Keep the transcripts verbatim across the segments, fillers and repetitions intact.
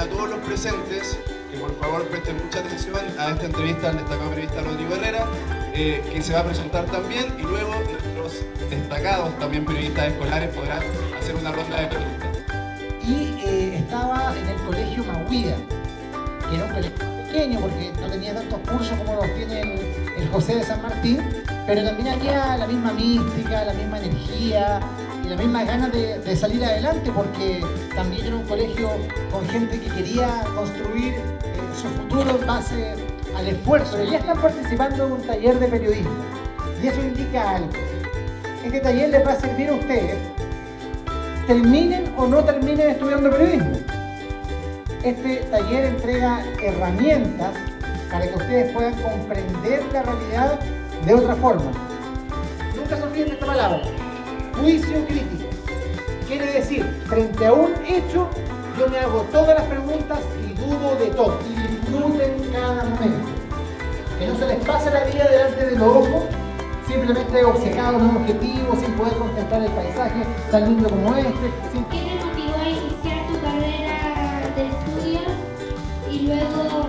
a todos los presentes que por favor presten mucha atención a esta entrevista al destacado periodista Rodrigo Herrera, eh, que se va a presentar también, y luego nuestros destacados también periodistas escolares podrán hacer una ronda de preguntas. Y eh, estaba en el colegio Mahuida, que era un colegio pequeño porque no tenía tantos cursos como los tiene el, el José de San Martín, pero también había la misma mística, la misma energía y las mismas ganas de, de salir adelante, porque también era un colegio con gente que quería construir eh, su futuro en base al esfuerzo. Pero ya están participando en un taller de periodismo y eso indica algo. Este taller les va a servir a ustedes, terminen o no terminen estudiando periodismo. Este taller entrega herramientas para que ustedes puedan comprender la realidad de otra forma. Nunca se olviden de esta palabra: juicio crítico. Quiere decir, frente a un hecho, yo me hago todas las preguntas y dudo de todo. Y disfruten cada momento. Que no se les pase la vida delante de los ojos, simplemente obcecados en un objetivo, sin poder contemplar el paisaje tan lindo como este. Sin... ¿Qué te motivó a iniciar tu carrera de estudios y luego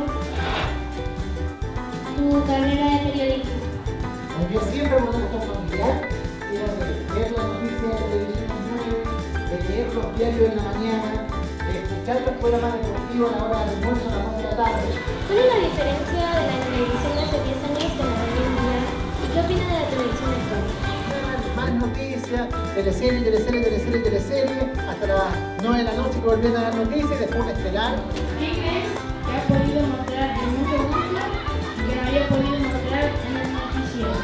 tu carrera de periodismo? Yo siempre me gustó familiar, era de ver las noticias de televisión nueve, de leer los diarios en la mañana, de escuchar los programas deportivos a la hora del almuerzo, a la hora de la tarde. ¿Cuál es la diferencia de la televisión de hace diez años con la de hoy en día? ¿Y qué opinas de la televisión actual? Más noticias, teleserie, teleserie, teleserie, teleserie, hasta las nueve de la noche que volvían a dar noticias, después un estelar. ¿Qué crees que has podido mostrar en mucho gusto y que no había podido mostrar en el noticiero?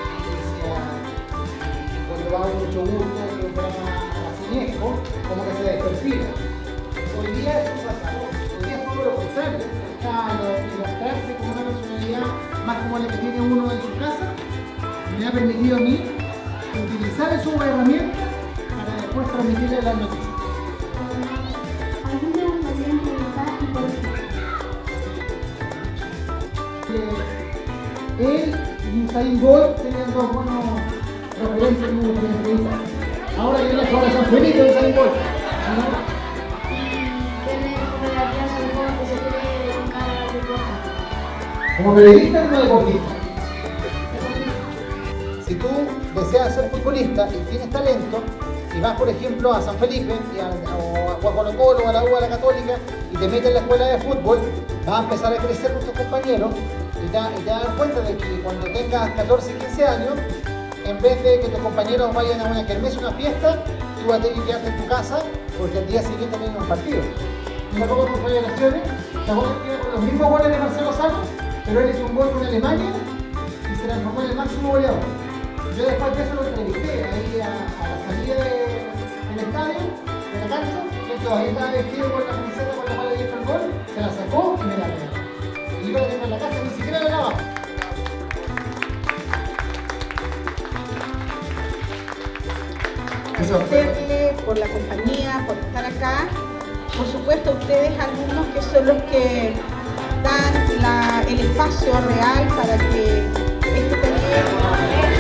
Cuando va a mucho gusto, que un programa siniesco, como que se desperfila. Hoy día eso pasa, hoy día es todo lo contrario, cercano, y mostrarse como una personalidad más como la que tiene uno en su casa, me ha permitido a mí utilizar esas herramientas para después transmitirle las noticias. ¿Algún de los mayores preguntas y por qué? Él y Usain Bolt tenían dos buenos referentes en una entrevista. Ahora que las cosas son felices de Usain Bolt. ¿Como periodista o como deportista? Si tú deseas ser futbolista y tienes talento, y vas por ejemplo a San Felipe y a, o a Colo Colo, a la U, a la Católica, y te metes en la escuela de fútbol, vas a empezar a crecer con tus compañeros y te, y te das cuenta de que cuando tengas catorce, quince años, en vez de que tus compañeros vayan a una kermés, una fiesta, tú vas a tener que quedarte en tu casa porque al día siguiente tienes un partido. Y luego tus revelaciones, te acuerdas que con los mismos goles de Marcelo Sano, pero él hizo un gol con Alemania y se transformó en el máximo goleador. Yo después de eso lo entrevisté ahí a, a la salida de, del estadio, de la cancha, él todavía estaba vestido con la camiseta con la cual le dio el gol, se la sacó y me la regaló. Y yo la tengo en la casa, ni siquiera la lavaba. Agradecerle por la compañía, por estar acá. Por supuesto, ustedes alumnos que son los que dan la, el espacio real para que este taller